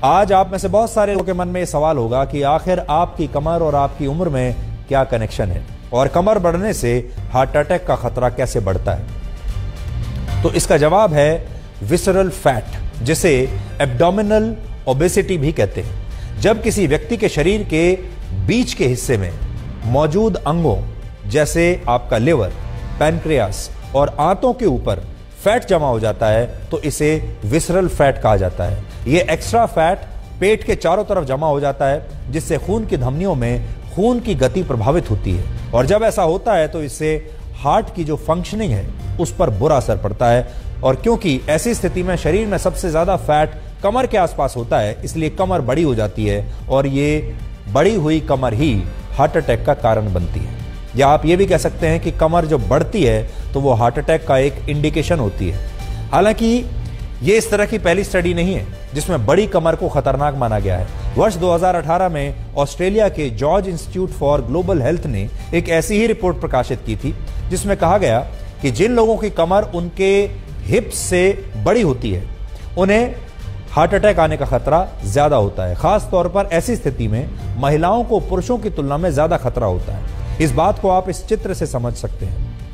आज आप में से बहुत सारे लोगों के मन में ये सवाल होगा कि आखिर आपकी कमर और आपकी उम्र में क्या कनेक्शन है और कमर बढ़ने से हार्ट अटैक का खतरा कैसे बढ़ता है। तो इसका जवाब है विसरल फैट, जिसे एब्डोमिनल ओबेसिटी भी कहते हैं। जब किसी व्यक्ति के शरीर के बीच के हिस्से में मौजूद अंगों जैसे आपका लिवर, पैनक्रियास और आंतों के ऊपर फैट जमा हो जाता है तो इसे विसरल फैट कहा जाता है। यह एक्स्ट्रा फैट पेट के चारों तरफ जमा हो जाता है, जिससे खून की धमनियों में खून की गति प्रभावित होती है और जब ऐसा होता है तो इससे हार्ट की जो फंक्शनिंग है उस पर बुरा असर पड़ता है। और क्योंकि ऐसी स्थिति में शरीर में सबसे ज्यादा फैट कमर के आसपास होता है, इसलिए कमर बड़ी हो जाती है और ये बड़ी हुई कमर ही हार्ट अटैक का कारण बनती है। या आप ये भी कह सकते हैं कि कमर जब बढ़ती है तो वो हार्ट अटैक का एक इंडिकेशन होती है। हालांकि ये इस तरह की पहली स्टडी नहीं है जिसमें बड़ी कमर को खतरनाक माना गया है। वर्ष 2018 में ऑस्ट्रेलिया के George institute for global health ने एक ऐसी ही रिपोर्ट प्रकाशित की थी जिसमें कहा गया कि जिन लोगों की कमर उनके हिप्स से बड़ी होती है उन्हें हार्ट अटैक आने का खतरा ज्यादा होता है। खास तौर पर ऐसी स्थिति में महिलाओं को पुरुषों की तुलना में ज्यादा खतरा होता है। इस बात को आप इस चित्र से समझ सकते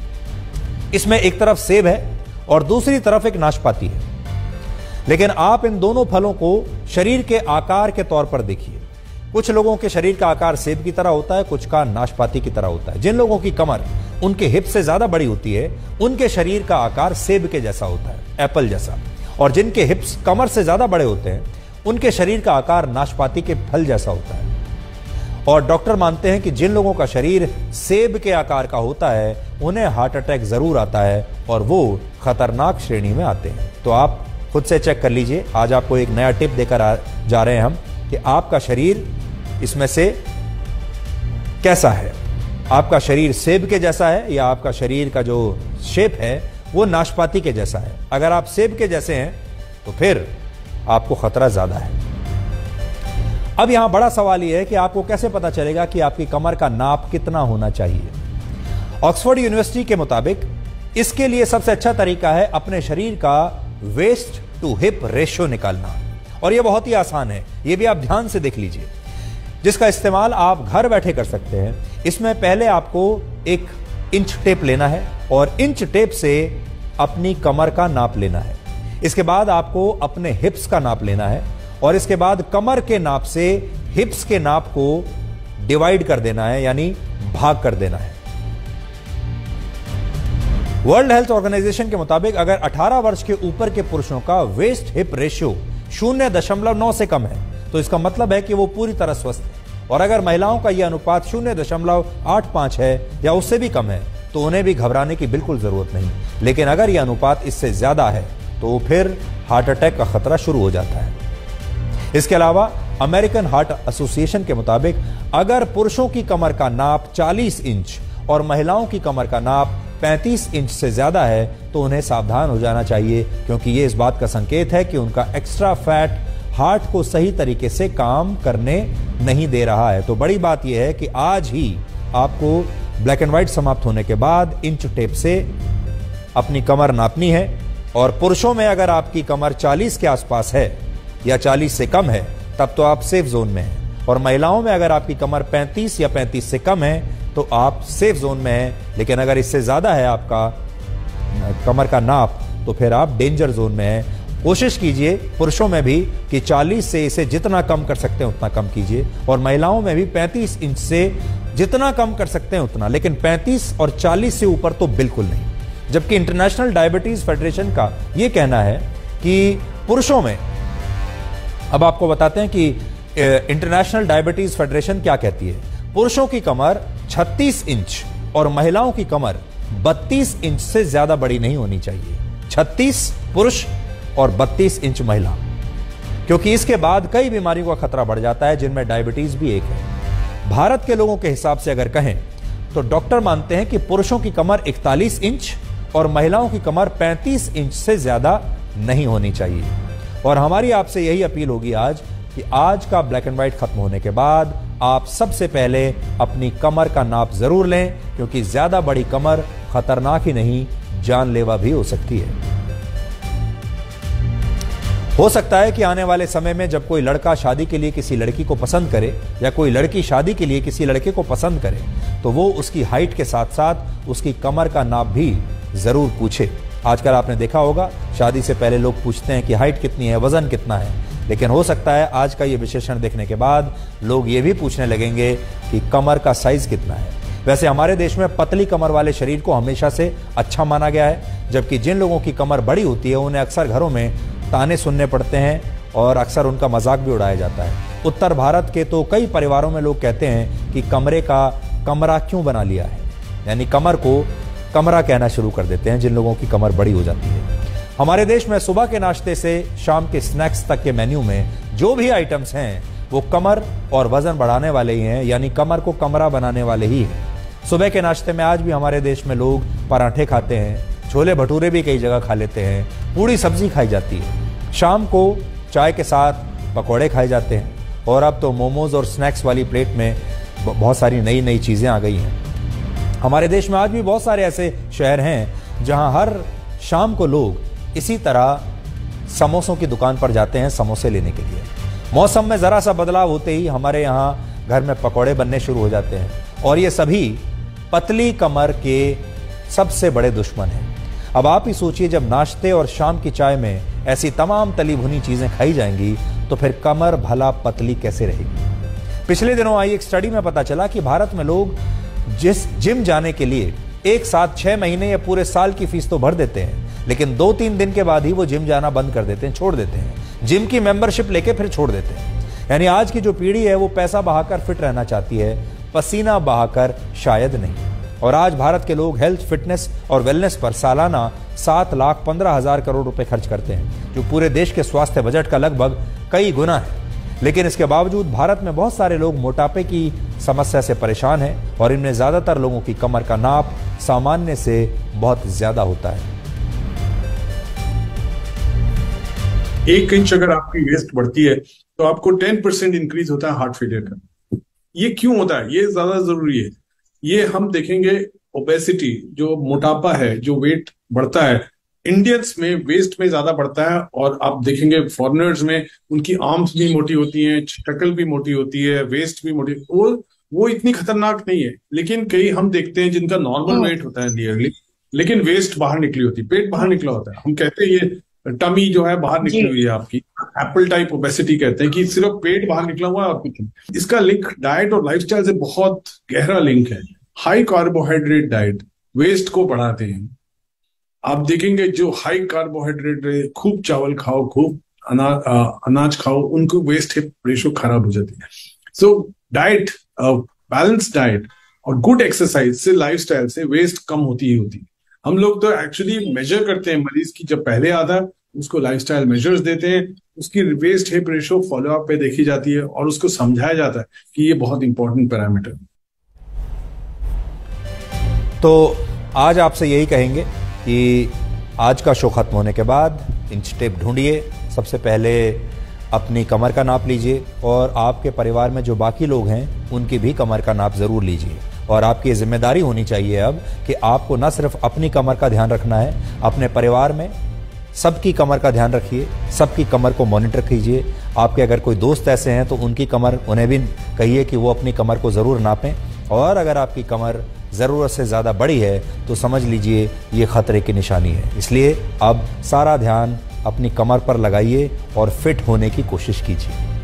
हैं। इसमें एक तरफ सेब है और दूसरी तरफ एक नाशपाती है, लेकिन आप इन दोनों फलों को शरीर के आकार के तौर पर देखिए। कुछ लोगों के शरीर का आकार सेब की तरह होता है, कुछ का नाशपाती की तरह होता है। जिन लोगों की कमर उनके हिप से ज्यादा बड़ी होती है उनके शरीर का आकार सेब के जैसा होता है, एप्पल जैसा, और जिनके हिप्स कमर से ज्यादा बड़े होते हैं उनके शरीर का आकार नाशपाती के फल जैसा होता है। और डॉक्टर मानते हैं कि जिन लोगों का शरीर सेब के आकार का होता है उन्हें हार्ट अटैक जरूर आता है और वो खतरनाक श्रेणी में आते हैं। तो आप खुद से चेक कर लीजिए। आज आपको एक नया टिप देकर जा रहे हैं हम कि आपका शरीर इसमें से कैसा है। आपका शरीर सेब के जैसा है या आपका शरीर का जो शेप है वो नाशपाती के जैसा है। अगर आप सेब के जैसे हैं तो फिर आपको खतरा ज्यादा है। अब यहां बड़ा सवाल यह है कि आपको कैसे पता चलेगा कि आपकी कमर का नाप कितना होना चाहिए। ऑक्सफोर्ड यूनिवर्सिटी के मुताबिक इसके लिए सबसे अच्छा तरीका है अपने शरीर का वेस्ट टू हिप रेशियो निकालना, और यह बहुत ही आसान है। यह भी आप ध्यान से देख लीजिए, जिसका इस्तेमाल आप घर बैठे कर सकते हैं। इसमें पहले आपको एक इंच टेप लेना है और इंच टेप से अपनी कमर का नाप लेना है। इसके बाद आपको अपने हिप्स का नाप लेना है और इसके बाद कमर के नाप से हिप्स के नाप को डिवाइड कर देना है, यानी भाग कर देना है। वर्ल्ड हेल्थ ऑर्गेनाइजेशन के मुताबिक अगर 18 वर्ष के ऊपर के पुरुषों का वेस्ट हिप रेशियो 0.9 से कम है तो इसका मतलब है कि वो पूरी तरह स्वस्थ है, और अगर महिलाओं का यह अनुपात 0.85 है या उससे भी कम है तो उन्हें भी घबराने की बिल्कुल जरूरत नहीं। लेकिन अगर यह अनुपात इससे ज्यादा है तो फिर हार्ट अटैक का खतरा शुरू हो जाता है। इसके अलावा अमेरिकन हार्ट एसोसिएशन के मुताबिक अगर पुरुषों की कमर का नाप 40 इंच और महिलाओं की कमर का नाप 35 इंच से ज्यादा है तो उन्हें सावधान हो जाना चाहिए, क्योंकि यह इस बात का संकेत है कि उनका एक्स्ट्रा फैट हार्ट को सही तरीके से काम करने नहीं दे रहा है। तो बड़ी बात यह है कि आज ही आपको ब्लैक एंड व्हाइट समाप्त होने के बाद इंच टेप से अपनी कमर नापनी है। और पुरुषों में अगर आपकी कमर 40 के आसपास है या 40 से कम है तब तो आप सेफ जोन में हैं, और महिलाओं में अगर आपकी कमर 35 या 35 से कम है तो आप सेफ जोन में हैं। लेकिन अगर इससे ज्यादा है आपका कमर का नाप तो फिर आप डेंजर जोन में हैं। कोशिश कीजिए पुरुषों में भी कि 40 से इसे जितना कम कर सकते हैं उतना कम कीजिए, और महिलाओं में भी 35 इंच से जितना कम कर सकते हैं उतना, लेकिन 35 और 40 से ऊपर तो बिल्कुल नहीं। जबकि इंटरनेशनल डायबिटीज फेडरेशन का यह कहना है कि पुरुषों में, अब आपको बताते हैं कि इंटरनेशनल डायबिटीज फेडरेशन क्या कहती है। पुरुषों की कमर 36 इंच और महिलाओं की कमर 32 इंच से ज्यादा बड़ी नहीं होनी चाहिए। 36 पुरुष और 32 इंच महिला, क्योंकि इसके बाद कई बीमारियों का खतरा बढ़ जाता है जिनमें डायबिटीज भी एक है। भारत के लोगों के हिसाब से अगर कहें तो डॉक्टर मानते हैं कि पुरुषों की कमर 41 इंच और महिलाओं की कमर 35 इंच से ज्यादा नहीं होनी चाहिए। और हमारी आपसे यही अपील होगी आज कि आज का ब्लैक एंड व्हाइट खत्म होने के बाद आप सबसे पहले अपनी कमर का नाप जरूर लें, क्योंकि ज्यादा बड़ी कमर खतरनाक ही नहीं जानलेवा भी हो सकती है। हो सकता है कि आने वाले समय में जब कोई लड़का शादी के लिए किसी लड़की को पसंद करे या कोई लड़की शादी के लिए किसी लड़के को पसंद करे तो वो उसकी हाइट के साथ साथ उसकी कमर का नाप भी जरूर पूछे। आजकल आपने देखा होगा शादी से पहले लोग पूछते हैं कि हाइट कितनी है, वजन कितना है, लेकिन हो सकता है आज का ये विशेषण देखने के बाद लोग ये भी पूछने लगेंगे कि कमर का साइज कितना है। वैसे हमारे देश में पतली कमर वाले शरीर को हमेशा से अच्छा माना गया है, जबकि जिन लोगों की कमर बड़ी होती है उन्हें अक्सर घरों में ताने सुनने पड़ते हैं और अक्सर उनका मजाक भी उड़ाया जाता है। उत्तर भारत के तो कई परिवारों में लोग कहते हैं कि कमरे का कमरा क्यों बना लिया है, यानी कमर को कमरा कहना शुरू कर देते हैं जिन लोगों की कमर बड़ी हो जाती है। हमारे देश में सुबह के नाश्ते से शाम के स्नैक्स तक के मेन्यू में जो भी आइटम्स हैं वो कमर और वजन बढ़ाने वाले ही हैं, यानी कमर को कमरा बनाने वाले ही हैं। सुबह के नाश्ते में आज भी हमारे देश में लोग पराठे खाते हैं, छोले भटूरे भी कई जगह खा लेते हैं, पूरी सब्जी खाई जाती है, शाम को चाय के साथ पकौड़े खाए जाते हैं और अब तो मोमोज और स्नैक्स वाली प्लेट में बहुत सारी नई नई चीज़ें आ गई हैं। हमारे देश में आज भी बहुत सारे ऐसे शहर हैं जहां हर शाम को लोग इसी तरह समोसों की दुकान पर जाते हैं समोसे लेने के लिए। मौसम में ज़रा सा बदलाव होते ही हमारे यहाँ घर में पकौड़े बनने शुरू हो जाते हैं और ये सभी पतली कमर के सबसे बड़े दुश्मन हैं। अब आप ही सोचिए, जब नाश्ते और शाम की चाय में ऐसी तमाम तली भुनी चीज़ें खाई जाएंगी तो फिर कमर भला पतली कैसे रहेगी। पिछले दिनों आई एक स्टडी में पता चला कि भारत में लोग जिस जिम जाने के लिए एक साथ 6 महीने या पूरे साल की फीस तो भर देते हैं, लेकिन 2-3 दिन के बाद ही वो जिम जाना बंद कर देते हैं, छोड़ देते हैं, जिम की मेंबरशिप लेके फिर छोड़ देते हैं। यानी आज की जो पीढ़ी है वो पैसा बहाकर फिट रहना चाहती है, पसीना बहाकर शायद नहीं। और आज भारत के लोग हेल्थ, फिटनेस और वेलनेस पर सालाना 7,15,000 करोड़ रुपए खर्च करते हैं, जो पूरे देश के स्वास्थ्य बजट का लगभग कई गुना है। लेकिन इसके बावजूद भारत में बहुत सारे लोग मोटापे की समस्या से परेशान हैं और इनमें ज्यादातर लोगों की कमर का नाप सामान्य से बहुत ज्यादा होता है। 1 इंच अगर आपकी वेस्ट बढ़ती है तो आपको 10% इंक्रीज होता है हार्ट फेलियर का। ये क्यों होता है, ये ज्यादा जरूरी है। ये हम देखेंगे ओबेसिटी, जो मोटापा है, जो वेट बढ़ता है, इंडियंस में वेस्ट में ज्यादा बढ़ता है। और आप देखेंगे फॉरेनर्स में उनकी आर्म्स भी मोटी होती हैं, शक्ल भी मोटी होती है, वेस्ट भी मोटी, वो इतनी खतरनाक नहीं है। लेकिन कई हम देखते हैं जिनका नॉर्मल वेट होता है नियरली, लेकिन वेस्ट बाहर निकली होती है, पेट बाहर निकला होता है। हम कहते हैं ये टमी जो है बाहर निकली हुई है आपकी, एप्पल टाइप ओबेसिटी कहते हैं कि सिर्फ पेट बाहर निकला हुआ है और कुछ नहीं। इसका लिंक डाइट और लाइफस्टाइल से बहुत गहरा लिंक है। हाई कार्बोहाइड्रेट डाइट वेस्ट को बढ़ाते हैं। आप देखेंगे जो हाई कार्बोहाइड्रेट, खूब चावल खाओ, खूब अनाज खाओ, उनको वेस्ट रेशो खराब हो जाती है। सो डाइट, बैलेंस डाइट और गुड एक्सरसाइज से, लाइफस्टाइल से वेस्ट कम होती ही होती है। हम लोग तो एक्चुअली मेजर करते हैं मरीज की, जब पहले आता है उसको लाइफस्टाइल मेजर्स देते हैं, उसकी वेस्ट हिप रेशो फॉलोअप पे देखी जाती है और उसको समझाया जाता है कि ये बहुत इंपॉर्टेंट पैरामीटर है। तो आज आपसे यही कहेंगे कि आज का शो खत्म होने के बाद इंच टेप ढूंढिए, सबसे पहले अपनी कमर का नाप लीजिए और आपके परिवार में जो बाकी लोग हैं उनकी भी कमर का नाप जरूर लीजिए। और आपकी जिम्मेदारी होनी चाहिए अब कि आपको न सिर्फ अपनी कमर का ध्यान रखना है, अपने परिवार में सबकी कमर का ध्यान रखिए, सबकी कमर को मॉनिटर कीजिए। आपके अगर कोई दोस्त ऐसे हैं तो उनकी कमर, उन्हें भी कहिए कि वो अपनी कमर को ज़रूर नापें। और अगर आपकी कमर ज़रूरत से ज़्यादा बड़ी है तो समझ लीजिए ये खतरे की निशानी है। इसलिए अब सारा ध्यान अपनी कमर पर लगाइए और फिट होने की कोशिश कीजिए।